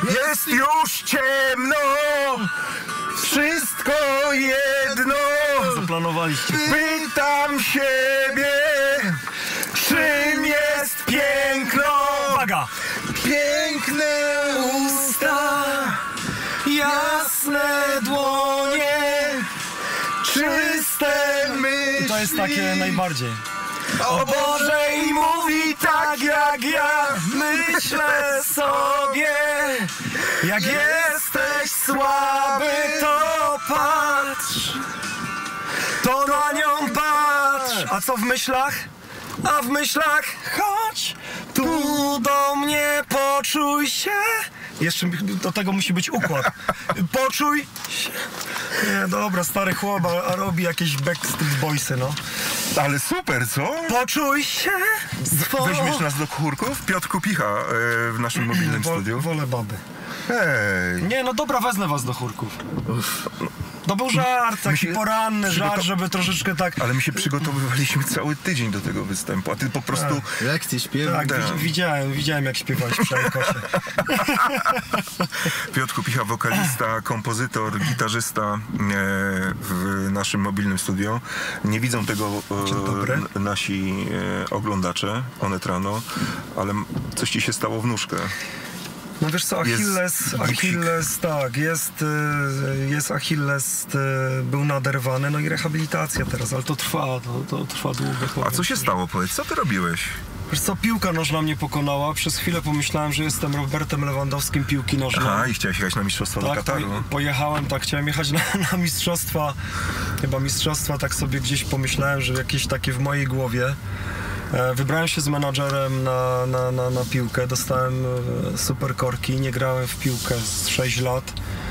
Jest już ciemno, wszystko jedno. Zaplanowaliście. Pytam siebie, czym jest piękno? Uwaga! Piękne usta, jasne dłonie, czyste myśli. To jest takie najbardziej. O Boże, i mówi tak jak ja myślę sobie. Jak jesteś słaby, to patrz, to na nią patrz. A co w myślach? A w myślach chodź tu do mnie, poczuj się. Jeszcze do tego musi być układ. Poczuj się. Nie, dobra, stary chłop, a robi jakieś Backstreet Boysy, no. Ale super, co? Poczuj się. Weźmiesz nas do chórków? Piotr Kupicha w naszym mobilnym studiu. Wolę baby. Hej. Nie, no dobra, wezmę was do chórków. To był żart, taki poranny żart, żeby troszeczkę tak... Ale my się przygotowywaliśmy cały tydzień do tego występu, a ty po prostu... Lekcje śpiewa. Tak, widziałem jak śpiewałeś przy Ajkosie. Piotr Kupicha, wokalista, kompozytor, gitarzysta w naszym mobilnym studio. Nie widzą tego nasi oglądacze, Onet Rano, ale coś ci się stało w nóżkę. No wiesz co, Achilles, tak, jest Achilles, był naderwany, no i rehabilitacja teraz, ale to trwa długo. A co się stało, powiedz, co ty robiłeś? Wiesz co, piłka nożna mnie pokonała, przez chwilę pomyślałem, że jestem Robertem Lewandowskim piłki nożnej. Aha, i chciałeś jechać na mistrzostwa do Kataru. Pojechałem, tak, chciałem jechać na mistrzostwa, chyba mistrzostwa, tak sobie gdzieś pomyślałem, że jakieś takie w mojej głowie. Wybrałem się z menadżerem na piłkę, dostałem super korki, nie grałem w piłkę z 6 lat.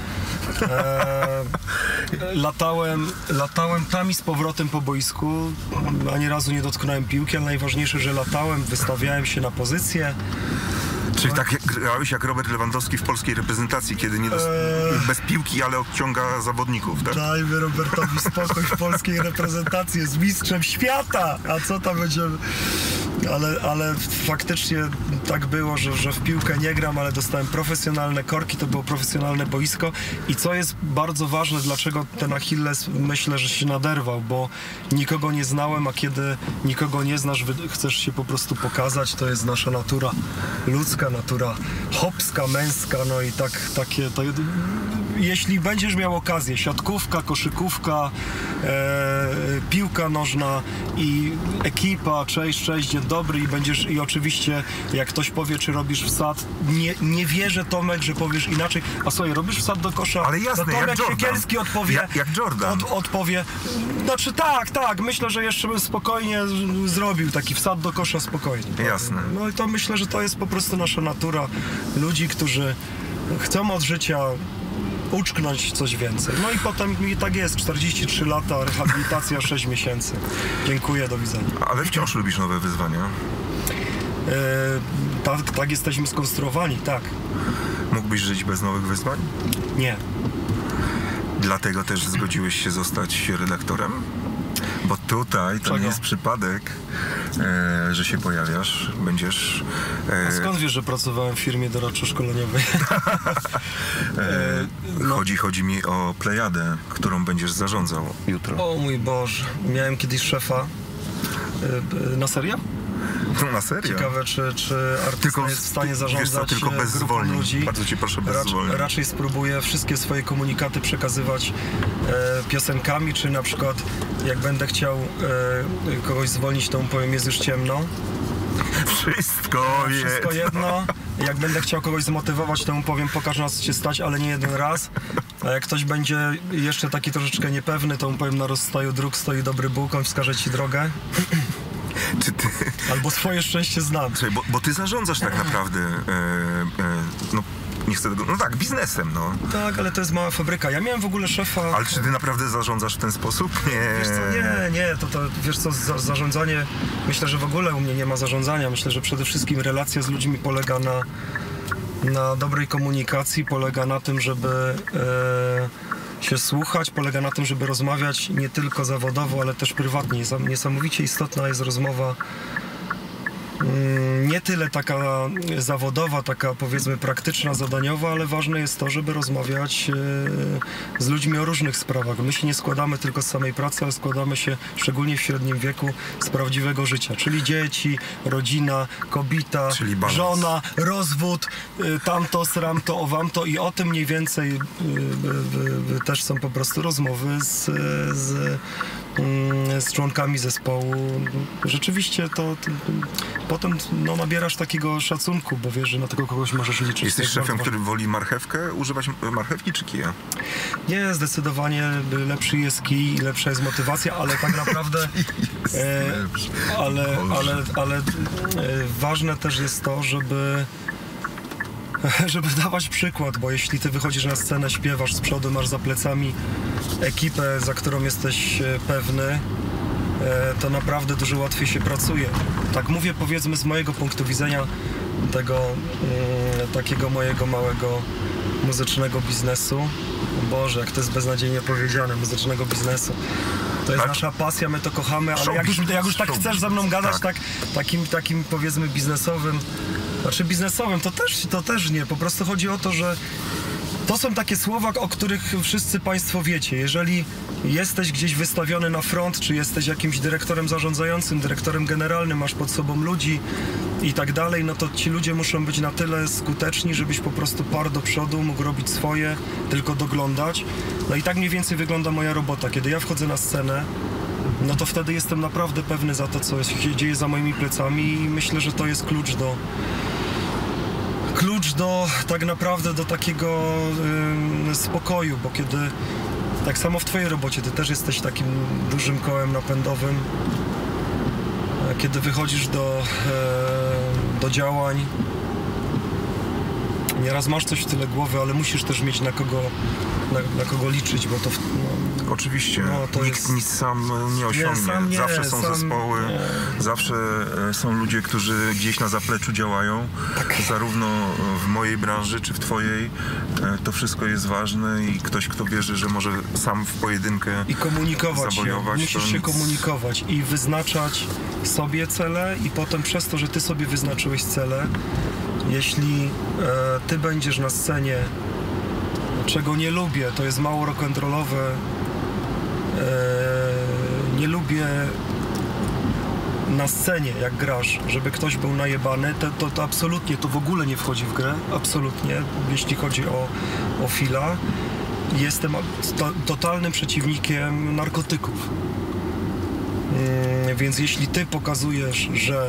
Latałem tam i z powrotem po boisku, ani razu nie dotknąłem piłki, ale najważniejsze, że latałem, wystawiałem się na pozycję. Czyli tak grałeś jak Robert Lewandowski w polskiej reprezentacji, kiedy nie bez piłki, ale odciąga zawodników, tak? Dajmy Robertowi spokój w polskiej reprezentacji, jest mistrzem świata, a co tam będziemy... Ale faktycznie tak było, że w piłkę nie gram, ale dostałem profesjonalne korki, to było profesjonalne boisko i co jest bardzo ważne, dlaczego ten Achilles myślę, że się naderwał, bo nikogo nie znałem, a kiedy nikogo nie znasz, chcesz się po prostu pokazać, to jest nasza natura ludzka, natura chłopska, męska, no i takie to jeśli będziesz miał okazję, siatkówka, koszykówka, piłka nożna i ekipa, cześć, dzień dobry i oczywiście jak ktoś powie, czy robisz wsad, nie wierzę, Tomek, że powiesz inaczej, a słuchaj, robisz wsad do kosza, ale jasne, to Tomek Siekielski odpowie, jak Jordan. Odpowie, znaczy tak, myślę, że jeszcze bym spokojnie zrobił taki wsad do kosza spokojnie. Jasne. No i to myślę, że to jest po prostu nasza natura, ludzi, którzy chcą od życia uczknąć coś więcej. No i potem i tak jest, 43 lata, rehabilitacja 6 miesięcy. Dziękuję, do widzenia. Ale wciąż lubisz nowe wyzwania? Tak jesteśmy skonstruowani, tak. Mógłbyś żyć bez nowych wyzwań? Nie. Dlatego też zgodziłeś się zostać redaktorem? Bo tutaj to nie jest przypadek, że się pojawiasz, będziesz... A skąd wiesz, że pracowałem w firmie doradczo-szkoleniowej? Chodzi mi o plejadę, którą będziesz zarządzał jutro. O mój Boże, miałem kiedyś szefa. Na serio? Na serio? Ciekawe, czy artysta jest w stanie zarządzać tylko bez zwolnień. Ludzi. Bardzo cię proszę, bez zwolnień. Raczej spróbuję wszystkie swoje komunikaty przekazywać piosenkami, czy na przykład jak będę chciał kogoś zwolnić, to mu powiem, jest już ciemno. Wszystko jedno. Jak będę chciał kogoś zmotywować, to mu powiem, pokaż nas, co się stać, ale nie jeden raz. A jak ktoś będzie jeszcze taki troszeczkę niepewny, to mu powiem, na rozstaju dróg stoi dobry Bóg, on wskaże ci drogę. Czy ty... Albo swoje szczęście znam. Słuchaj, bo ty zarządzasz tak naprawdę, no nie chcę tego, no tak, biznesem, no. Tak, ale to jest mała fabryka. Ja miałem w ogóle szefa... Ale czy ty naprawdę zarządzasz w ten sposób? Nie. Wiesz co, to wiesz co, zarządzanie, myślę, że w ogóle u mnie nie ma zarządzania. Myślę, że przede wszystkim relacja z ludźmi polega na dobrej komunikacji, polega na tym, żeby się słuchać, polega na tym, żeby rozmawiać nie tylko zawodowo, ale też prywatnie. Niesamowicie istotna jest rozmowa nie tyle taka zawodowa, taka powiedzmy praktyczna, zadaniowa, ale ważne jest to, żeby rozmawiać z ludźmi o różnych sprawach. My się nie składamy tylko z samej pracy, ale składamy się, szczególnie w średnim wieku, z prawdziwego życia, czyli dzieci, rodzina, kobieta, żona, rozwód, tamto, sramto, owamto i o tym mniej więcej też są po prostu rozmowy z członkami zespołu. Rzeczywiście to potem nabierasz takiego szacunku, bo wiesz, że na tego kogoś możesz liczyć. Jesteś szefem, który woli marchewkę, używać marchewki czy kija? Nie, zdecydowanie lepszy jest kij i lepsza jest motywacja, ale tak naprawdę ale ważne też jest to, żeby dawać przykład, bo jeśli ty wychodzisz na scenę, śpiewasz z przodu, masz za plecami ekipę, za którą jesteś pewny, to naprawdę dużo łatwiej się pracuje. Tak mówię, powiedzmy, z mojego punktu widzenia tego takiego mojego małego muzycznego biznesu. Boże, jak to jest beznadziejnie powiedziane, muzycznego biznesu. To jest nasza pasja, my to kochamy, ale jak już tak chcesz ze mną gadać, takim powiedzmy biznesowym, znaczy biznesowym, to też nie. Po prostu chodzi o to, że to są takie słowa, o których wszyscy Państwo wiecie. Jeżeli jesteś gdzieś wystawiony na front, czy jesteś jakimś dyrektorem zarządzającym, dyrektorem generalnym, masz pod sobą ludzi i tak dalej, no to ci ludzie muszą być na tyle skuteczni, żebyś po prostu parł do przodu, mógł robić swoje, tylko doglądać. No i tak mniej więcej wygląda moja robota. Kiedy ja wchodzę na scenę, no to wtedy jestem naprawdę pewny za to, co się dzieje za moimi plecami i myślę, że to jest klucz do tak naprawdę do takiego spokoju, bo kiedy tak samo w twojej robocie, ty też jesteś takim dużym kołem napędowym, kiedy wychodzisz do działań, nieraz masz coś w tyle głowy, ale musisz też mieć na kogo liczyć, bo to... Oczywiście, nikt nic sam nie osiągnie. Zawsze są zespoły, zawsze są ludzie, którzy gdzieś na zapleczu działają. Tak. Zarówno w mojej branży, czy w twojej. To wszystko jest ważne i ktoś, kto wierzy, że może sam w pojedynkę i komunikować zabojować. Musisz się komunikować i wyznaczać sobie cele i potem przez to, że ty sobie wyznaczyłeś cele, jeśli ty będziesz na scenie, czego nie lubię, to jest mało rock'n'rollowe, nie lubię na scenie, jak grasz, żeby ktoś był najebany, to absolutnie, to w ogóle nie wchodzi w grę, absolutnie, jeśli chodzi o Phila. Jestem totalnym przeciwnikiem narkotyków. Więc jeśli ty pokazujesz,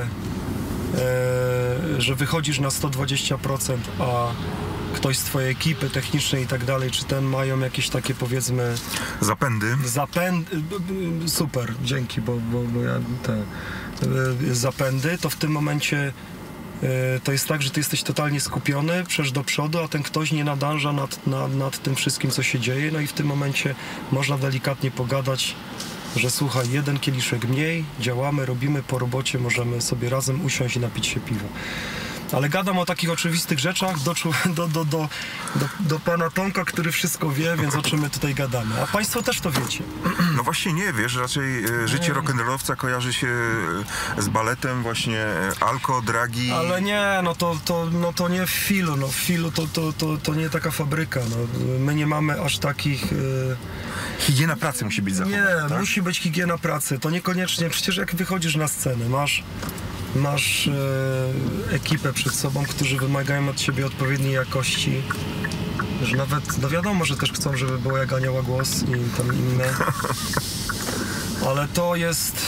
że wychodzisz na 120%, a ktoś z twojej ekipy technicznej i tak dalej, czy ten mają jakieś takie, powiedzmy... Zapędy. Super, dzięki, bo ja zapędy, to w tym momencie to jest tak, że ty jesteś totalnie skupiony, przesz do przodu, a ten ktoś nie nadąża nad tym wszystkim, co się dzieje, no i w tym momencie można delikatnie pogadać, że słuchaj, jeden kieliszek mniej, działamy, robimy po robocie, możemy sobie razem usiąść i napić się piwa. Ale gadam o takich oczywistych rzeczach do pana Tomka, który wszystko wie, więc o czym my tutaj gadamy. A państwo też to wiecie. No właśnie nie, wiesz, raczej życie rock'n'rollowca kojarzy się z baletem, właśnie alko, dragi. Ale nie, no to nie w Philu, no w Philu to nie taka fabryka, no. My nie mamy aż takich... Higiena pracy musi być zachowana. Nie, tak? Musi być higiena pracy, to niekoniecznie, przecież jak wychodzisz na scenę, masz ekipę przed sobą, którzy wymagają od ciebie odpowiedniej jakości, że nawet, no wiadomo, że też chcą, żeby było jak Anioła głos i tam inne, ale to jest,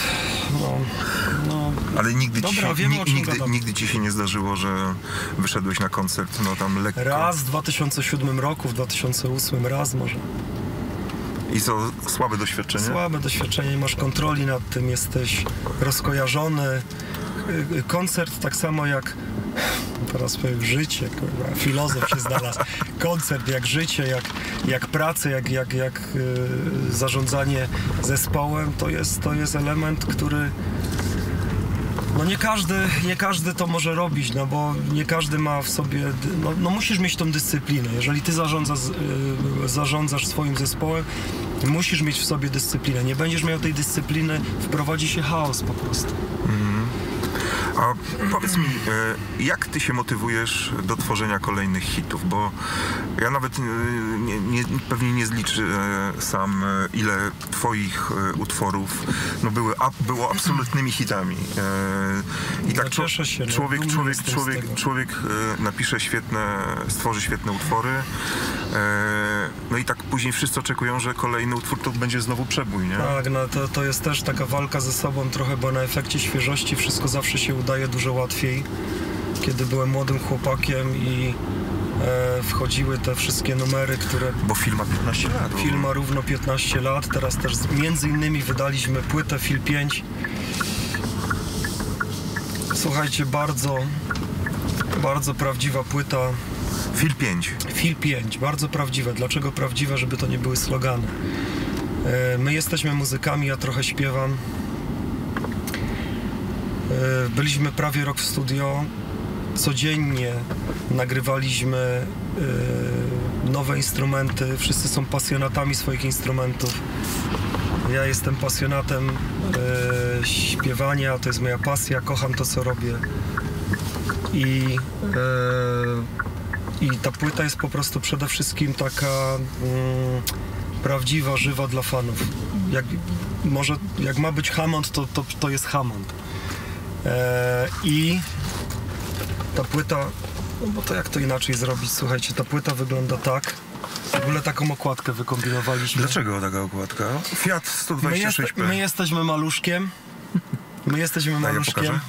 Ale nigdy ci się nie zdarzyło, że wyszedłeś na koncert, no tam lekko? Raz w 2007 roku, w 2008 raz może. I co, słabe doświadczenie? Słabe doświadczenie, nie masz kontroli nad tym, jesteś rozkojarzony. Koncert tak samo jak, teraz powiem, życie, kurwa, filozof się znalazł. Koncert jak życie, jak praca, jak zarządzanie zespołem, to jest element, który no nie każdy to może robić, no bo nie każdy ma w sobie, no musisz mieć tą dyscyplinę. Jeżeli ty zarządzasz swoim zespołem, musisz mieć w sobie dyscyplinę. Nie będziesz miał tej dyscypliny, wprowadzi się chaos po prostu. A powiedz mi, jak ty się motywujesz do tworzenia kolejnych hitów? Bo ja nawet pewnie nie zliczę sam, ile twoich utworów było absolutnymi hitami. I tak człowiek napisze stworzy świetne utwory, no i tak później wszyscy oczekują, że kolejny utwór to będzie znowu przebój, nie? Tak, no to jest też taka walka ze sobą trochę, bo na efekcie świeżości wszystko zawsze się udaje dużo łatwiej. Kiedy byłem młodym chłopakiem i wchodziły te wszystkie numery, które... Bo film ma 15 lat. Film ma równo 15 lat, teraz też między innymi wydaliśmy płytę Fil 5. Słuchajcie, bardzo prawdziwa płyta. Fil 5. Fil 5, bardzo prawdziwe. Dlaczego prawdziwe? Żeby to nie były slogany. My jesteśmy muzykami, ja trochę śpiewam. Byliśmy prawie rok w studio. Codziennie nagrywaliśmy nowe instrumenty. Wszyscy są pasjonatami swoich instrumentów. Ja jestem pasjonatem śpiewania, to jest moja pasja, kocham to, co robię. I ta płyta jest po prostu przede wszystkim taka prawdziwa, żywa dla fanów. Jak ma być Hammond, to jest Hammond. I ta płyta, no bo to jak to inaczej zrobić? Słuchajcie, ta płyta wygląda tak. W ogóle taką okładkę wykombinowaliśmy. Dlaczego taka okładka? Fiat 126P. My jesteśmy maluszkiem. My jesteśmy maluszkiem.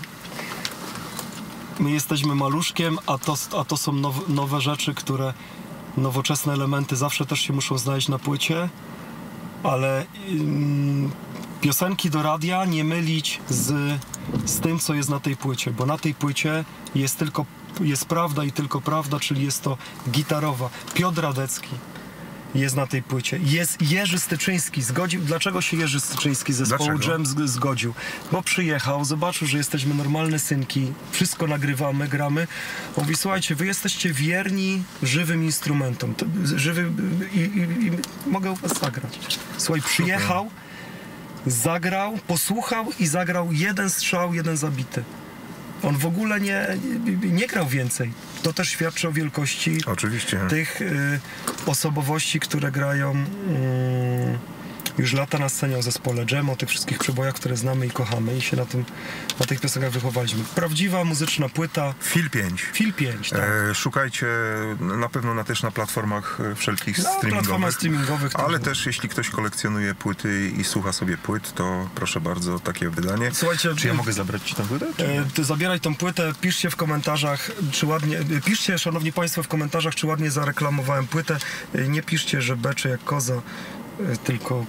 My jesteśmy maluszkiem, a to są nowe rzeczy, nowoczesne elementy zawsze też się muszą znaleźć na płycie, ale piosenki do radia nie mylić z tym, co jest na tej płycie, bo na tej płycie jest prawda i tylko prawda, czyli jest to gitarowa. Piotr Radecki jest na tej płycie. Jest Jerzy Styczyński. Dlaczego się Jerzy Styczyński z zespołu Jam zgodził? Bo przyjechał, zobaczył, że jesteśmy normalne synki, wszystko nagrywamy, gramy. On mówi, słuchajcie, wy jesteście wierni żywym instrumentom. I mogę u was zagrać. Słuchaj, przyjechał, zagrał, posłuchał i zagrał jeden strzał, jeden zabity. On w ogóle nie grał więcej. To też świadczy o wielkości tych osobowości, które grają już lata na scenie o zespole Jam, o tych wszystkich przebojach, które znamy i kochamy i się na tych piosenkach wychowaliśmy. Prawdziwa muzyczna płyta. Fil 5. Fil 5, tak. Szukajcie na pewno też na platformach wszelkich streamingowych. Ale też jeśli ktoś kolekcjonuje płyty i słucha sobie płyt, to proszę bardzo, takie wydanie. Słuchajcie, czy ja mogę zabrać ci tę płytę? Ty zabieraj tą płytę, piszcie w komentarzach, czy ładnie, piszcie, szanowni państwo, w komentarzach, czy ładnie zareklamowałem płytę. Nie piszcie, że becze jak koza. Tylko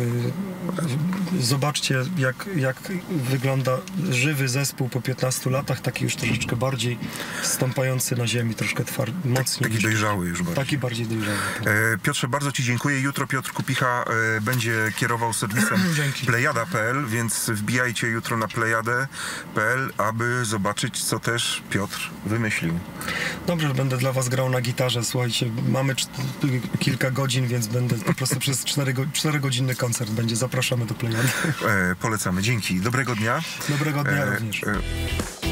zobaczcie, jak wygląda żywy zespół po 15 latach, taki już troszeczkę bardziej stąpający na ziemi, troszkę mocniej. Taki dojrzały już bardziej. Taki bardziej dojrzały. Tak. Piotrze, bardzo ci dziękuję. Jutro Piotr Kupicha będzie kierował serwisem plejada.pl, więc wbijajcie jutro na plejadę.pl, aby zobaczyć, co też Piotr wymyślił. Dobrze, będę dla was grał na gitarze. Słuchajcie, mamy kilka godzin, więc będę po prostu przez 4-godzinny koncert będzie. Zapraszamy do Plejady. Polecamy. Dzięki. Dobrego dnia. Dobrego dnia również.